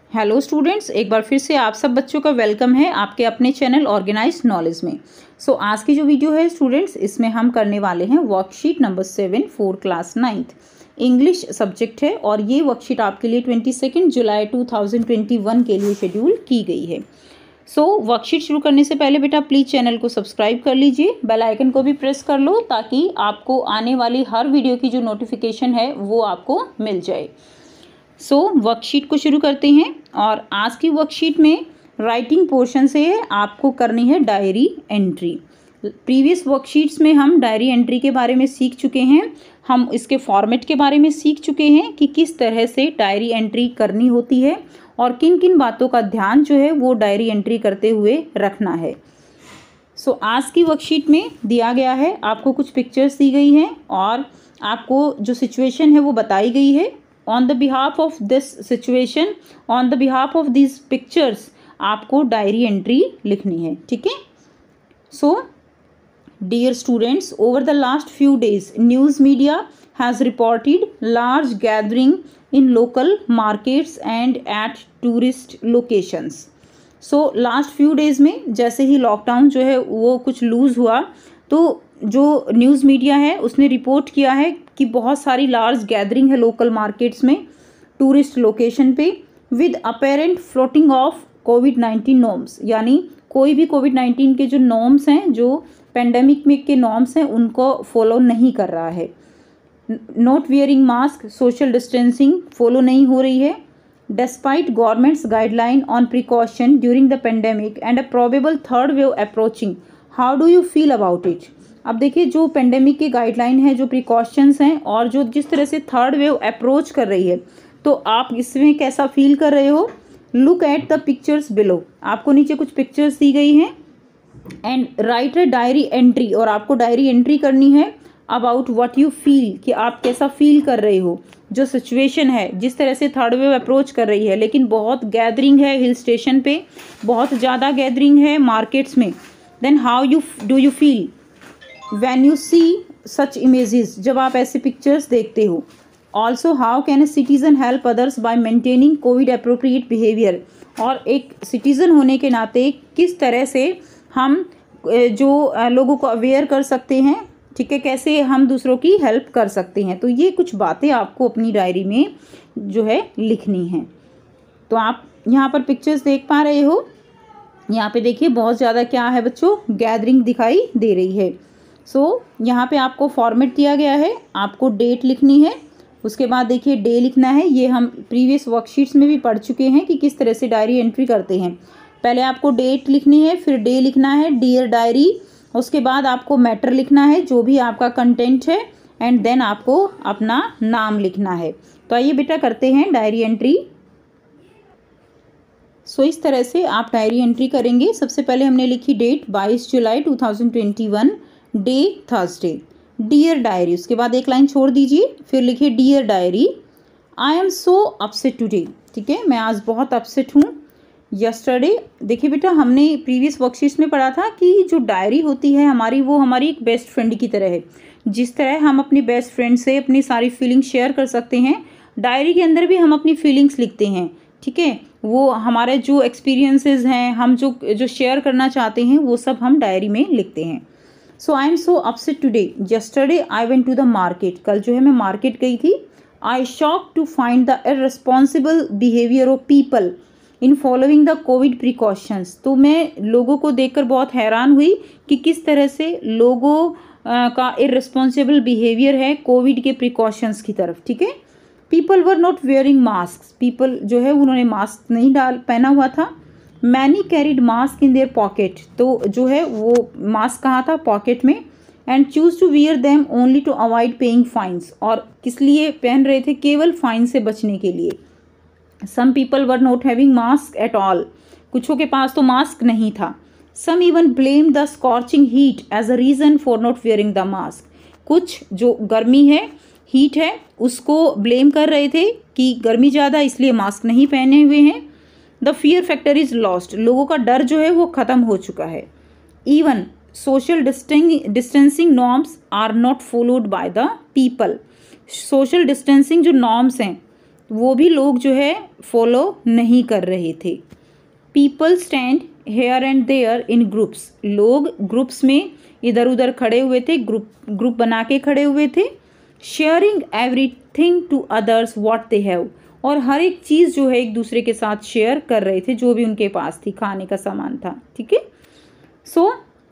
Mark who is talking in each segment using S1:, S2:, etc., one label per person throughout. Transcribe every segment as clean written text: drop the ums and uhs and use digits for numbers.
S1: Hello students, एक बार फिर से आप सब बच्चों का वेलकम है आपके अपने चैनल ऑर्गेनाइज्ड नॉलेज में। आज की जो वीडियो है स्टूडेंट्स, इसमें हम करने वाले हैं worksheet number 7 for class 9th English subject है। और ये वर्कशीट आपके लिए 22 जुलाई 2021 के लिए शेड्यूल की गई है। वर्कशीट शुरू करने से पहले बेटा प्लीज़ चैनल को सब्सक्राइब कर लीजिए, बेल आइकन को भी प्रेस कर लो ताकि आपको आने वाली हर वीडियो की जो नोटिफिकेशन है वो आपको मिल जाए। वर्कशीट को शुरू करते हैं। और आज की वर्कशीट में राइटिंग पोर्शन से आपको करनी है डायरी एंट्री। प्रीवियस वर्कशीट्स में हम डायरी एंट्री के बारे में सीख चुके हैं, हम इसके फॉर्मेट के बारे में सीख चुके हैं कि किस तरह से डायरी एंट्री करनी होती है और किन किन बातों का ध्यान जो है वो डायरी एंट्री करते हुए रखना है। आज की वर्कशीट में दिया गया है, आपको कुछ पिक्चर्स दी गई हैं और आपको जो सिचुएशन है वो बताई गई है। On the behalf of this situation, on the behalf of these pictures, आपको डायरी एंट्री लिखनी है, ठीक है। Dear students, over the last few days, news media has reported large gathering in local markets and at tourist locations. Last few days में जैसे ही lockdown जो है वो कुछ लूज़ हुआ, तो जो न्यूज़ मीडिया है उसने रिपोर्ट किया है कि बहुत सारी लार्ज गैदरिंग है लोकल मार्केट्स में, टूरिस्ट लोकेशन पे, विद अपेरेंट फ्लोटिंग ऑफ कोविड-19 नॉर्म्स। यानी कोई भी कोविड-19 के जो नॉर्म्स हैं, जो पेंडेमिक में के नॉर्म्स हैं, उनको फॉलो नहीं कर रहा है। Not wearing mask, social distancing follow नहीं हो रही है। Despite government's guideline on precaution during the pandemic and a probable third wave approaching, how do you feel about it. अब देखिए, जो पेंडेमिक की गाइडलाइन है, जो प्रिकॉशंस हैं और जो जिस तरह से थर्ड वेव अप्रोच कर रही है, तो आप इसमें कैसा फील कर रहे हो। Look at the pictures below, आपको नीचे कुछ पिक्चर्स दी गई हैं। And write a diary entry, और आपको डायरी एंट्री करनी है अबाउट व्हाट यू फील, कि आप कैसा फील कर रहे हो। जो सिचुएशन है, जिस तरह से थर्ड वेव अप्रोच कर रही है, लेकिन बहुत गैदरिंग है हिल स्टेशन पे, बहुत ज़्यादा गैदरिंग है मार्केट्स में। Then how you do you feel when you see such images, जब आप ऐसे पिक्चर्स देखते हो। also how can a citizen help others by maintaining covid appropriate behavior, और एक सिटीज़न होने के नाते किस तरह से हम जो लोगों को अवेयर कर सकते हैं, ठीक है, कैसे हम दूसरों की हेल्प कर सकते हैं। तो ये कुछ बातें आपको अपनी डायरी में जो है लिखनी है। तो आप यहाँ पर पिक्चर्स देख पा रहे हो, यहाँ पे देखिए बहुत ज़्यादा क्या है बच्चों, गैदरिंग दिखाई दे रही है। यहाँ पे आपको फॉर्मेट दिया गया है, आपको डेट लिखनी है, उसके बाद देखिए डे लिखना है। ये हम प्रीवियस वर्कशीट्स में भी पढ़ चुके हैं कि किस तरह से डायरी एंट्री करते हैं। पहले आपको डेट लिखनी है, फिर डे लिखना है, डियर डायरी, उसके बाद आपको मैटर लिखना है, जो भी आपका कंटेंट है, एंड देन आपको अपना नाम लिखना है। तो आइए बेटा करते हैं डायरी एंट्री। इस तरह से आप डायरी एंट्री करेंगे। सबसे पहले हमने लिखी डेट 22 जुलाई 2021, डे थर्सडे, डियर डायरी, उसके बाद एक लाइन छोड़ दीजिए, फिर लिखिए dear diary, I am so upset today, ठीक है, मैं आज बहुत अपसेट हूँ। यस्टरडे, देखिए बेटा हमने प्रीवियस वर्कशीट्स में पढ़ा था कि जो डायरी होती है हमारी, वो हमारी एक बेस्ट फ्रेंड की तरह है। जिस तरह हम अपनी बेस्ट फ्रेंड से अपनी सारी फीलिंग्स शेयर कर सकते हैं, डायरी के अंदर भी हम अपनी फीलिंग्स लिखते हैं, ठीक है। वो हमारे जो एक्सपीरियंसेस हैं, हम जो शेयर करना चाहते हैं, वो सब हम डायरी में लिखते हैं। I am so upset today, yesterday I went to the market, कल जो है मैं मार्केट गई थी। I shock to find the irresponsible behaviour of people in following the covid precautions, तो मैं लोगों को देखकर बहुत हैरान हुई कि किस तरह से लोगों का इर्रेस्पॉन्सिबल बिहेवियर है कोविड के प्रिकॉशंस की तरफ, ठीक है। People were not wearing mask, people जो है उन्होंने मास्क नहीं पहना हुआ था। Many carried mask in their pocket, तो जो है वो मास्क कहाँ था, पॉकेट में। And choose to wear them only to avoid paying fines, और किस लिए पहन रहे थे, केवल फाइन से बचने के लिए। Some people were not having mask at all, कुछों के पास तो मास्क नहीं था। Some even blame the scorching heat as a reason for not wearing the mask, कुछ जो गर्मी है, हीट है, उसको ब्लेम कर रहे थे कि गर्मी ज़्यादा इसलिए मास्क नहीं पहने हुए हैं। The fear factor is lost, लोगों का डर जो है वो ख़त्म हो चुका है। Even social distancing norms are not followed by the people, social distancing जो नॉर्म्स हैं, वो भी लोग जो है फॉलो नहीं कर रहे थे। People stand here and there in groups, लोग ग्रुप्स में इधर उधर खड़े हुए थे, ग्रुप बना के खड़े हुए थे। Sharing everything to others what they have, और हर एक चीज़ जो है एक दूसरे के साथ शेयर कर रहे थे, जो भी उनके पास थी, खाने का सामान था। ठीक है। So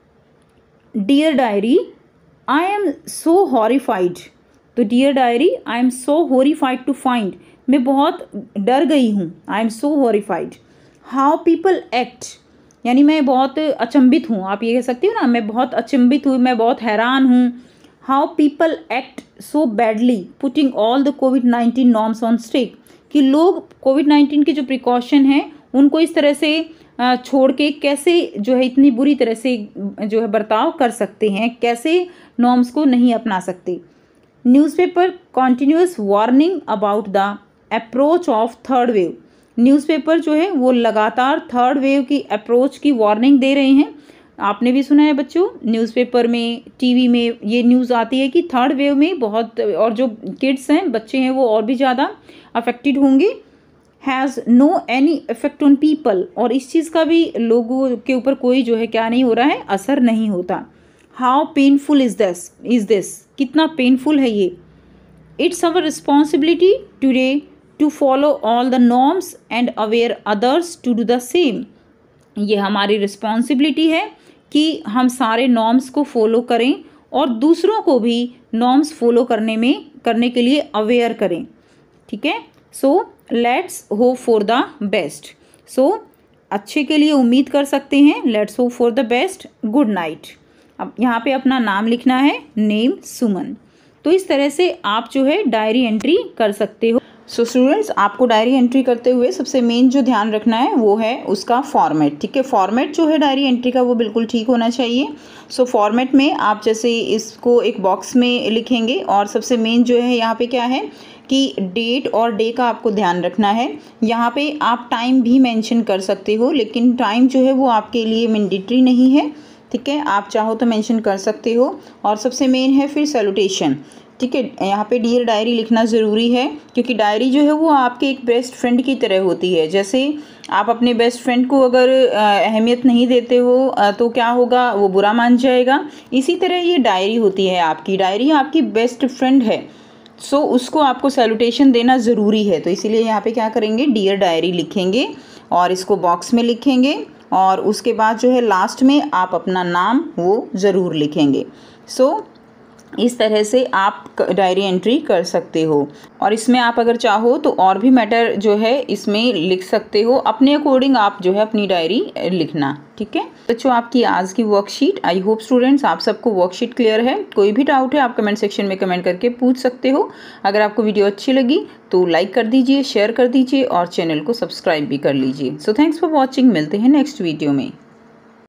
S1: dear diary I am so horrified, तो dear diary I am so horrified to find, मैं बहुत डर गई हूँ। I am so horrified. How people act, यानी मैं बहुत अचंभित हूँ, आप ये कह सकते हो ना, मैं बहुत अचंभित हूँ, मैं बहुत हैरान हूँ। How people act so badly putting all the कोविड-19 नॉर्म्स ऑन स्टेक, कि लोग कोविड-19 के जो प्रिकॉशन हैं उनको इस तरह से छोड़ के कैसे जो है इतनी बुरी तरह से जो है बर्ताव कर सकते हैं, कैसे नॉर्म्स को नहीं अपना सकते। Newspaper continuous warning about the approach of third wave, newspaper जो है वो लगातार थर्ड वेव की अप्रोच की वार्निंग दे रहे हैं। आपने भी सुना है बच्चों, न्यूज़पेपर में, टीवी में ये न्यूज़ आती है कि थर्ड वेव में बहुत, और जो किड्स हैं, बच्चे हैं, वो और भी ज़्यादा अफेक्टेड होंगे। Has no any effect on people, और इस चीज़ का भी लोगों के ऊपर कोई जो है क्या नहीं हो रहा है, असर नहीं होता। हाउ पेनफुल इज़ दिस, कितना पेनफुल है ये। It's our responsibility today to follow all the norms and aware others to do the same, ये हमारी रिस्पॉन्सिबिलिटी है कि हम सारे नॉर्म्स को फॉलो करें और दूसरों को भी नॉर्म्स फॉलो करने के लिए अवेयर करें। ठीक है। So let's hope for the best, so अच्छे के लिए उम्मीद कर सकते हैं। Let's hope for the best. Good night. अब यहाँ पे अपना नाम लिखना है, नेम सुमन। तो इस तरह से आप जो है डायरी एंट्री कर सकते हो। सो स्टूडेंट्स, आपको डायरी एंट्री करते हुए सबसे मेन जो ध्यान रखना है वो है उसका फॉर्मेट। ठीक है, फॉर्मेट जो है डायरी एंट्री का वो बिल्कुल ठीक होना चाहिए। सो फॉर्मेट में आप जैसे इसको एक बॉक्स में लिखेंगे, और सबसे मेन जो है यहाँ पे क्या है कि डेट और डे का आपको ध्यान रखना है। यहाँ पे आप टाइम भी मेंशन कर सकते हो, लेकिन टाइम जो है वो आपके लिए मैंडेटरी नहीं है। ठीक है, आप चाहो तो मेंशन कर सकते हो। और सबसे मेन है फिर सैल्यूटेशन। ठीक है, यहाँ पे डियर डायरी लिखना ज़रूरी है, क्योंकि डायरी जो है वो आपके एक बेस्ट फ्रेंड की तरह होती है। जैसे आप अपने बेस्ट फ्रेंड को अगर अहमियत नहीं देते हो तो क्या होगा, वो बुरा मान जाएगा। इसी तरह ये डायरी होती है, आपकी डायरी आपकी बेस्ट फ्रेंड है। सो उसको आपको सैल्यूटेशन देना ज़रूरी है। तो इसीलिए यहाँ पे क्या करेंगे, डियर डायरी लिखेंगे और इसको बॉक्स में लिखेंगे, और उसके बाद जो है लास्ट में आप अपना नाम वो ज़रूर लिखेंगे। सो इस तरह से आप डायरी एंट्री कर सकते हो। और इसमें आप अगर चाहो तो और भी मैटर जो है इसमें लिख सकते हो, अपने अकॉर्डिंग आप जो है अपनी डायरी लिखना। ठीक है बच्चों, आपकी आज की वर्कशीट, आई होप स्टूडेंट्स आप सबको वर्कशीट क्लियर है। कोई भी डाउट है आप कमेंट सेक्शन में कमेंट करके पूछ सकते हो। अगर आपको वीडियो अच्छी लगी तो लाइक कर दीजिए, शेयर कर दीजिए और चैनल को सब्सक्राइब भी कर लीजिए। सो थैंक्स फॉर वॉचिंग, मिलते हैं नेक्स्ट वीडियो में।